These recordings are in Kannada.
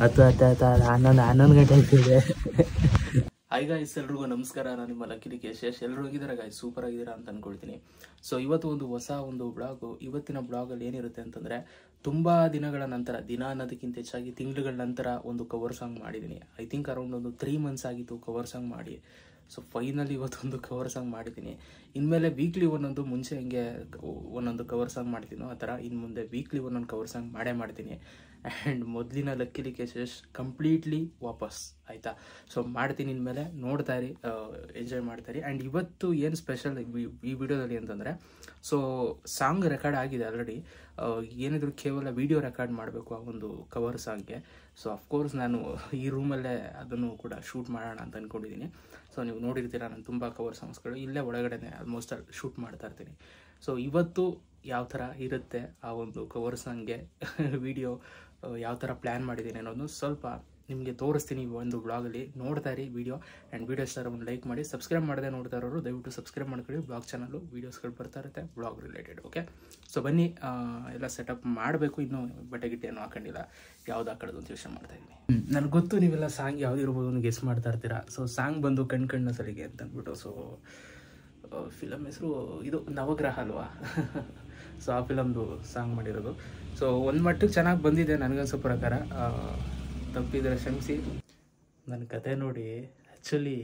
ಹನ್ನೊಂದು ಗಂಟೆ ಆಗ್ತಿದೆ. ಹಾಯ್ ಗಾಯ್ಸ್, ಎಲ್ರಿಗೂ ನಮಸ್ಕಾರ. ನಾನು ನಿಮ್ಮ ಲಕ್ಕಿ ಯಶ್. ಎಲ್ಲರೂ ಹೋಗಿದ್ದಾರೆ ಗಾಯ್ಸ್, ಸೂಪರ್ ಆಗಿದ್ದೀರಾ ಅಂತ ಅನ್ಕೊಳ್ತೀನಿ. ಸೊ ಇವತ್ತು ಒಂದು ಹೊಸ ಬ್ಲಾಗು. ಇವತ್ತಿನ ಬ್ಲಾಗಲ್ಲಿ ಏನಿರುತ್ತೆ ಅಂತಂದರೆ, ತುಂಬ ದಿನಗಳ ನಂತರ, ದಿನ ಅನ್ನೋದಕ್ಕಿಂತ ಹೆಚ್ಚಾಗಿ ತಿಂಗಳುಗಳ ನಂತರ ಒಂದು ಕವರ್ ಸಾಂಗ್ ಮಾಡಿದ್ದೀನಿ. ಐ ಥಿಂಕ್ ಅರೌಂಡ್ ಒಂದು 3 months ಆಗಿತ್ತು ಕವರ್ ಸಾಂಗ್ ಮಾಡಿ. ಸೊ ಫೈನಲಿ ಇವತ್ತೊಂದು ಕವರ್ ಸಾಂಗ್ ಮಾಡಿದ್ದೀನಿ. ಇನ್ಮೇಲೆ ವೀಕ್ಲಿ ಒಂದೊಂದು, ಮುಂಚೆ ಹಿಂಗೆ ಒಂದೊಂದು ಕವರ್ ಸಾಂಗ್ ಮಾಡ್ತೀನೋ ಆ ಥರ ಇನ್ನು ಮುಂದೆ ವೀಕ್ಲಿ ಒಂದೊಂದು ಕವರ್ ಸಾಂಗ್ ಮಾಡ್ತೀನಿ. ಆ್ಯಂಡ್ ಮೊದಲಿನ ಲಕ್ಕಿ ಯಶ್ ಕಂಪ್ಲೀಟ್ಲಿ ವಾಪಸ್, ಆಯಿತಾ? ಸೊ ಮಾಡ್ತೀನಿ ಇನ್ಮೇಲೆ, ನೋಡ್ತಾ ಇರಿ, ಎಂಜಾಯ್ ಮಾಡ್ತಾಯಿರಿ. ಆ್ಯಂಡ್ ಇವತ್ತು ಏನು ಸ್ಪೆಷಲ್ ಈ ವಿಡಿಯೋದಲ್ಲಿ ಅಂತಂದರೆ, ಸೊ ಸಾಂಗ್ ರೆಕಾರ್ಡ್ ಆಗಿದೆ ಆಲ್ರೆಡಿ. ಏನಿದ್ರು ಕೇವಲ ವಿಡಿಯೋ ರೆಕಾರ್ಡ್ ಮಾಡಬೇಕು ಆ ಒಂದು ಕವರ್ ಸಾಂಗ್ಗೆ. ಸೊ ಅಫ್ಕೋರ್ಸ್ ನಾನು ಈ ರೂಮಲ್ಲೇ ಅದನ್ನು ಕೂಡ ಶೂಟ್ ಮಾಡೋಣ ಅಂತ ಅಂದ್ಕೊಂಡಿದ್ದೀನಿ. ಸೊ ನೀವು ನೋಡಿರ್ತೀರ, ನಾನು ತುಂಬ ಕವರ್ ಸಾಂಗ್ಸ್ಗಳು ಇಲ್ಲೇ ಒಳಗಡೆ ಆಲ್ಮೋಸ್ಟ್ ಶೂಟ್ ಮಾಡ್ತಾ ಇರ್ತೀನಿ. ಸೊ ಇವತ್ತು ಯಾವ ಥರ ಇರುತ್ತೆ ಆ ಒಂದು ಕವರ್ ಸಾಂಗ್ಗೆ ವಿಡಿಯೋ, ಯಾವ ಥರ ಪ್ಲ್ಯಾನ್ ಮಾಡಿದ್ದೀನಿ ಅನ್ನೋದು ಸ್ವಲ್ಪ ನಿಮಗೆ ತೋರಿಸ್ತೀನಿ ಈ ಒಂದು ಬ್ಲಾಗಲ್ಲಿ. ನೋಡ್ತಾ ಇರಿ ವಿಡಿಯೋ. ಆ್ಯಂಡ್ ವಿಡಿಯೋ ಇಷ್ಟ ಒಂದು ಲೈಕ್ ಮಾಡಿ. ಸಬ್ಸ್ಕ್ರೈಬ್ ಮಾಡದೆ ನೋಡ್ತಾ ಇರೋರು ದಯವಿಟ್ಟು ಸಬ್ಸ್ಕ್ರೈಬ್ ಮಾಡ್ಕೊಳ್ಳಿ. ಬ್ಲಾಗ್ ಚಾನಲ್ಲು ವೀಡಿಯೋಸ್ಗಳು ಬರ್ತಾ ಇರುತ್ತೆ ಬ್ಲಾಗ್ ರಿಲೇಟೆಡ್. ಓಕೆ, ಸೊ ಬನ್ನಿ, ಎಲ್ಲ ಸೆಟಪ್ ಮಾಡಬೇಕು. ಇನ್ನೂ ಬಟ್ಟೆ ಗಿಟ್ಟೆ ಏನೂ ಹಾಕೊಂಡಿಲ್ಲ, ಯಾವ್ದು ಹಾಕೋದು ಅಂತ ಯೋಚನೆ ಮಾಡ್ತಾ ಇದ್ದೀನಿ. ನನಗೆ ಗೊತ್ತು ನೀವೆಲ್ಲ ಸಾಂಗ್ ಯಾವ್ದು ಇರ್ಬೋದು ಅಂತ ಗೆಸ್ ಮಾಡ್ತಾ ಇರ್ತೀರಾ. ಸೊ ಸಾಂಗ್ ಬಂದು ಕಣ್ಣ ಸಲಿಗೆ ಅಂತ ಅಂದ್ಬಿಟ್ಟು, ಸೊ ಫಿಲಮ್ ಹೆಸರು ಇದು ನವಗ್ರಹ ಅಲ್ವಾ? ಸೊ ಆ ಫಿಲಮ್ದು ಸಾಂಗ್ ಮಾಡಿರೋದು. ಸೊ ಒಂದು ಮಟ್ಟಿಗೆ ಚೆನ್ನಾಗಿ ಬಂದಿದೆ ನನಗನ್ಸೋ ಪ್ರಕಾರ. ತಪ್ಪಿದ್ರೆ ಕ್ಷಮಿಸಿ. ನನ್ನ ಕತೆ ನೋಡಿ ಆ್ಯಕ್ಚುಲಿ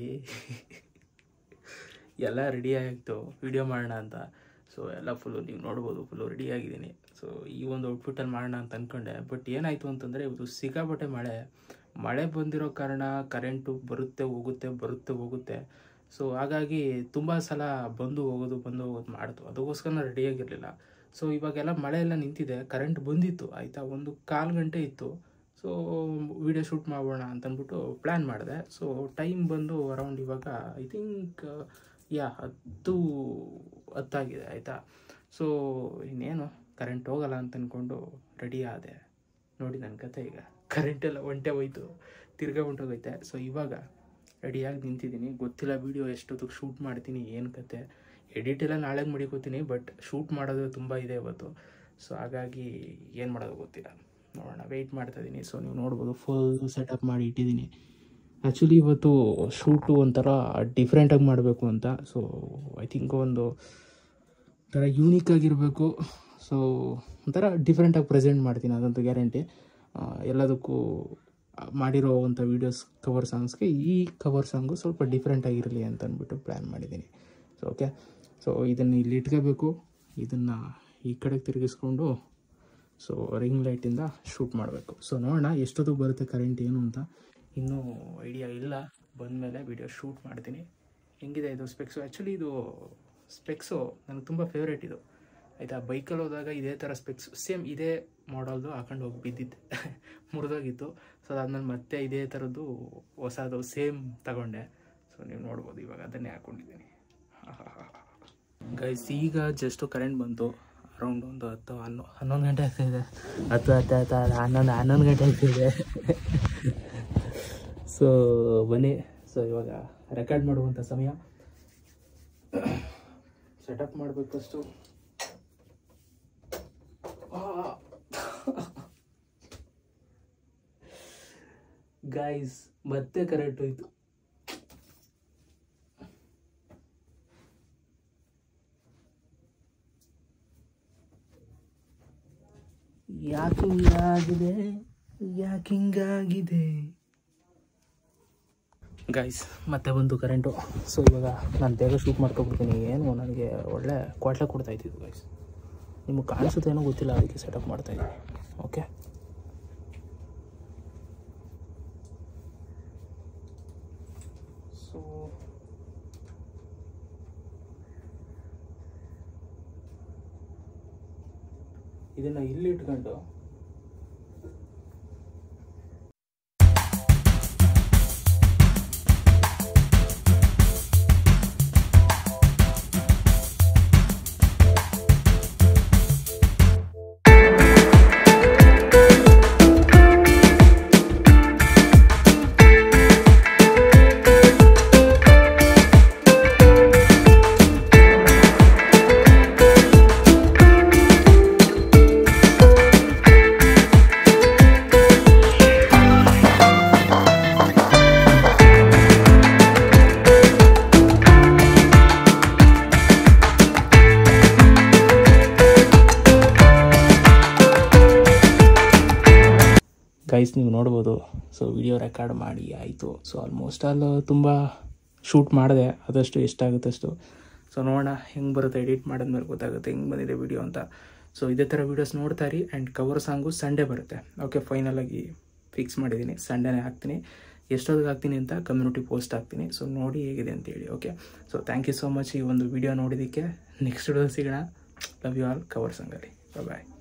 ಎಲ್ಲ ರೆಡಿ ಆಗಿತ್ತು ವಿಡಿಯೋ ಮಾಡೋಣ ಅಂತ. ಸೊ ಎಲ್ಲ ಫುಲ್ಲು ನೀವು ನೋಡ್ಬೋದು, ಫುಲ್ಲು ರೆಡಿಯಾಗಿದ್ದೀನಿ. ಸೊ ಈ ಒಂದು ಔಟ್ಫಿಟ್ಟಲ್ಲಿ ಮಾಡೋಣ ಅಂತ ಅಂದ್ಕೊಂಡೆ. ಬಟ್ ಏನಾಯಿತು ಅಂತಂದರೆ, ಇವತ್ತು ಸಿಕ್ಕಾಪಟ್ಟೆ ಮಳೆ ಬಂದಿರೋ ಕಾರಣ ಕರೆಂಟು ಬರುತ್ತೆ ಹೋಗುತ್ತೆ. ಸೊ ಹಾಗಾಗಿ ತುಂಬ ಸಲ ಬಂದು ಹೋಗೋದು ಮಾಡ್ತು. ಅದಕ್ಕೋಸ್ಕರ ರೆಡಿಯಾಗಿರಲಿಲ್ಲ. ಸೊ ಇವಾಗೆಲ್ಲ ಮಳೆ ಎಲ್ಲ ನಿಂತಿದೆ, ಕರೆಂಟ್ ಬಂದಿತ್ತು, ಆಯಿತಾ? ಒಂದು 1/4 ಗಂಟೆ ಇತ್ತು. ಸೊ ವಿಡಿಯೋ ಶೂಟ್ ಮಾಡೋಣ ಅಂತಂದ್ಬಿಟ್ಟು ಪ್ಲ್ಯಾನ್ ಮಾಡಿದೆ. ಸೊ ಟೈಮ್ ಬಂದು ಅರೌಂಡ್ ಇವಾಗ ಐ ಥಿಂಕ್ 10 ಆಗಿದೆ, ಆಯಿತಾ? ಸೊ ಇನ್ನೇನು ಕರೆಂಟ್ ಹೋಗಲ್ಲ ಅಂತ ಅಂದ್ಕೊಂಡು ರೆಡಿ ಆದೆ. ನೋಡಿ ನನ್ನ ಕತೆ, ಈಗ ಕರೆಂಟೆಲ್ಲ ಹೋಯ್ತು, ತಿರ್ಗಾ ಹೊಂಟೋಗೈತೆ. ಸೊ ಇವಾಗ ರೆಡಿಯಾಗಿ ನಿಂತಿದ್ದೀನಿ. ಗೊತ್ತಿಲ್ಲ ವಿಡಿಯೋ ಎಷ್ಟೊತ್ತಿಗೆ ಶೂಟ್ ಮಾಡ್ತೀನಿ, ಏನು ಕತೆ. ಎಡಿಟ್ ಎಲ್ಲ ನಾಳೆಗೆ ಮಡಿಕೋತೀನಿ, ಬಟ್ ಶೂಟ್ ಮಾಡೋದು ತುಂಬ ಇದೆ ಇವತ್ತು. ಸೊ ಹಾಗಾಗಿ ಏನು ಮಾಡೋದು ಗೊತ್ತಿಲ್ಲ, ನೋಡೋಣ, ವೆಯ್ಟ್ ಮಾಡ್ತಾಯಿದ್ದೀನಿ. ಸೊ ನೀವು ನೋಡ್ಬೋದು, ಫುಲ್ ಸೆಟಪ್ ಮಾಡಿ ಇಟ್ಟಿದ್ದೀನಿ. ಆ್ಯಕ್ಚುಲಿ ಇವತ್ತು ಶೂಟು ಒಂಥರ ಡಿಫ್ರೆಂಟಾಗಿ ಮಾಡಬೇಕು ಅಂತ. ಸೊ ಐ ಥಿಂಕ್ ಒಂದು ಥರ ಯೂನಿಕ್ ಆಗಿರಬೇಕು. ಸೊ ಒಂಥರ ಡಿಫ್ರೆಂಟಾಗಿ ಪ್ರೆಸೆಂಟ್ ಮಾಡ್ತೀನಿ, ಅದಂತೂ ಗ್ಯಾರಂಟಿ. ಎಲ್ಲದಕ್ಕೂ ಮಾಡಿರೋ ಅಂಥ ವೀಡಿಯೋಸ್ ಕವರ್ ಸಾಂಗ್ಸ್ಗೆ ಈ ಕವರ್ ಸಾಂಗು ಸ್ವಲ್ಪ ಡಿಫ್ರೆಂಟಾಗಿರಲಿ ಅಂತ ಅಂದ್ಬಿಟ್ಟು ಪ್ಲ್ಯಾನ್ ಮಾಡಿದ್ದೀನಿ. ಸೊ ಓಕೆ, ಸೊ ಇದನ್ನು ಇಲ್ಲಿ ಇಟ್ಕೋಬೇಕು, ಇದನ್ನು ಈ ಕಡೆಗೆ ತಿರುಗಿಸ್ಕೊಂಡು ಸೊ ರಿಂಗ್ ಲೈಟಿಂದ ಶೂಟ್ ಮಾಡಬೇಕು. ಸೊ ನೋಡೋಣ ಎಷ್ಟೊತ್ತಿಗೆ ಬರುತ್ತೆ ಕರೆಂಟ್ ಏನು ಅಂತ, ಇನ್ನೂ ಐಡಿಯಾ ಇಲ್ಲ. ಬಂದಮೇಲೆ ವಿಡಿಯೋ ಶೂಟ್ ಮಾಡ್ತೀನಿ. ಹೆಂಗಿದೆ ಇದು ಸ್ಪೆಕ್ಸು? ಆ್ಯಕ್ಚುಲಿ ಇದು ಸ್ಪೆಕ್ಸು ನನಗೆ ತುಂಬ ಫೇವ್ರೇಟ್ ಇದು, ಆಯಿತಾ? ಬೈಕಲ್ಲಿ ಹೋದಾಗ ಇದೇ ಥರ ಸ್ಪೆಕ್ಸ್ ಸೇಮ್ ಇದೇ ಮಾಡಲ್ದು ಹಾಕೊಂಡು ಹೋಗಿ ಬಿದ್ದಿದ್ದೆ, ಮುರಿದೋಗಿತ್ತು. ಸೊ ಅದಾದ್ಮೇಲೆ ಮತ್ತೆ ಇದೇ ಥರದ್ದು ಹೊಸದು ಸೇಮ್ ತಗೊಂಡೆ. ಸೊ ನೀವು ನೋಡ್ಬೋದು, ಇವಾಗ ಅದನ್ನೇ ಹಾಕ್ಕೊಂಡಿದ್ದೀನಿ. ಗೈಸ್, ಈಗ ಜಸ್ಟು ಕರೆಂಟ್ ಬಂತು. ಅರೌಂಡ್ ಒಂದು 11 ಗಂಟೆ ಆಗ್ತಾಯಿದೆ. 11 ಗಂಟೆ ಆಗ್ತಿದೆ. ಸೊ ಬನ್ನಿ, ಸೊ ಇವಾಗ ರೆಕಾರ್ಡ್ ಮಾಡುವಂಥ ಸಮಯ. ಸೆಟಪ್ ಮಾಡಬೇಕು ಫಸ್ಟು. ಗೈಸ್, ಮತ್ತೆ ಕರೆಂಟ್ ಹೋಯ್ತು. ಯಾಕಿಂಗಾಗಿದೆ ಗೈಸ್? ಮತ್ತೆ ಬಂತು ಕರೆಂಟು. ಸೊ ಇವಾಗ ನಾನು ಬೇಗ ಶೂಟ್ ಮಾಡ್ಕೊಬಿಡ್ತೀನಿ. ಏನು ನನಗೆ ಒಳ್ಳೆ ಕ್ವಾಟ್ಲೆ ಕೊಡ್ತಾಯಿದ್ದು ಗೈಸ್. ನಿಮಗೆ ಕಾಣಿಸುತ್ತೆ ಏನೋ ಗೊತ್ತಿಲ್ಲ, ಅದಕ್ಕೆ ಸೆಟಪ್ ಮಾಡ್ತಾಯಿದ್ದೀನಿ. ಓಕೆ, ಸೊ ಇದನ್ನು ಇಲ್ಲಿ ಇಟ್ಕೊಂಡು ಗೈಸ್ ನೀವು ನೋಡ್ಬೋದು. ಸೊ ವಿಡಿಯೋ ರೆಕಾರ್ಡ್ ಮಾಡಿ ಆಯಿತು. ಸೊ ಆಲ್ಮೋಸ್ಟ್ ಅಲ್ಲಿ ತುಂಬ ಶೂಟ್ ಮಾಡಿದೆ, ಆದಷ್ಟು ಎಷ್ಟಾಗುತ್ತೆ ಅಷ್ಟು. ಸೊ ನೋಡೋಣ ಹೆಂಗೆ ಬರುತ್ತೆ, ಎಡಿಟ್ ಮಾಡಿದ್ಮೇಲೆ ಗೊತ್ತಾಗುತ್ತೆ ಹೆಂಗೆ ಬಂದಿದೆ ವಿಡಿಯೋ ಅಂತ. ಸೊ ಇದೇ ಥರ ವೀಡಿಯೋಸ್ ನೋಡ್ತಾ ಇರಿ. ಆ್ಯಂಡ್ ಕವರ್ ಸಾಂಗು ಸಂಡೇ ಬರುತ್ತೆ. ಓಕೆ, ಫೈನಲಾಗಿ ಫಿಕ್ಸ್ ಮಾಡಿದ್ದೀನಿ, ಸಂಡೇನೇ ಹಾಕ್ತೀನಿ. ಎಷ್ಟೊತ್ತಿಗೆ ಹಾಕ್ತೀನಿ ಅಂತ ಕಮ್ಯುನಿಟಿ ಪೋಸ್ಟ್ ಹಾಕ್ತೀನಿ. ಸೊ ನೋಡಿ ಹೇಗಿದೆ ಅಂತೇಳಿ. Okay, so thank you so much ಈ ಒಂದು ವಿಡಿಯೋ ನೋಡಿದ್ದಕ್ಕೆ. ನೆಕ್ಸ್ಟ್ ವಿಡಿಯೋ ಸಿಗೋಣ. Love you all. ಕವರ್ ಸಾಂಗಲ್ಲಿ ಬಾಯ್.